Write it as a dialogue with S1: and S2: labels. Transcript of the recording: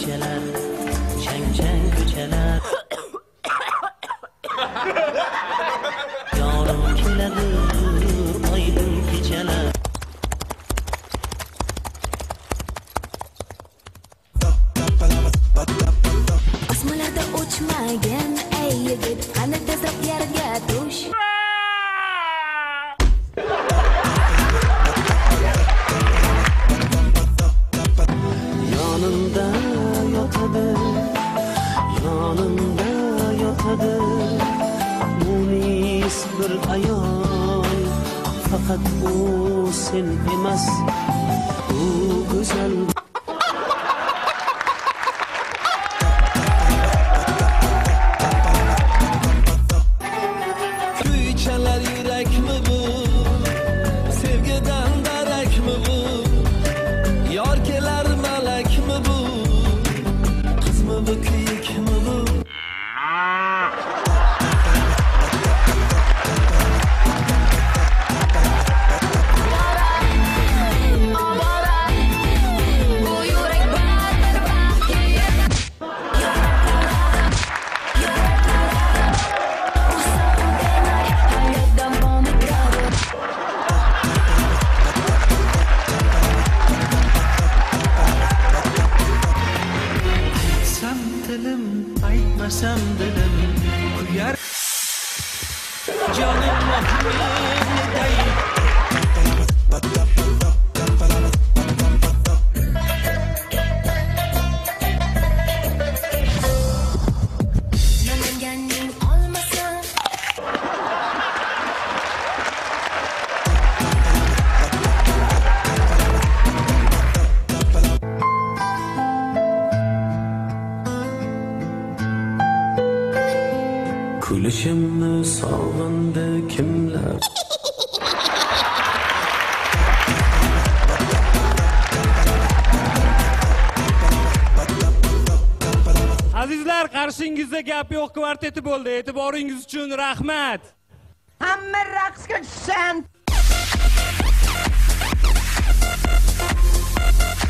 S1: geceler, çeng çeng geceler. Yarım keledir aydın geceler.
S2: Osmonlarda uçmagan ey yigit, qani tezroq yerga tush.
S1: Yanında yotadı, yanında yotadı. Munis bir ayol, fakat o sen emas, o güzel.
S3: Kuyçalar yürek mi bu? Sevgiden derek mi bu? Yarkeler melek mi bu? Kız mı bu, kıyık mı bu?
S1: Aytsam dilim, aytmasam dilim kuyar. Canım mahminiday.
S2: Namanganning olmasa
S1: Kulishimni sog'indi kimlar?
S4: Azizlar, qarshingizda gap yo'q kvarteti bo'ldi. E'tiboringiz uchun rahmat.
S5: Hamma raqsga tushsin.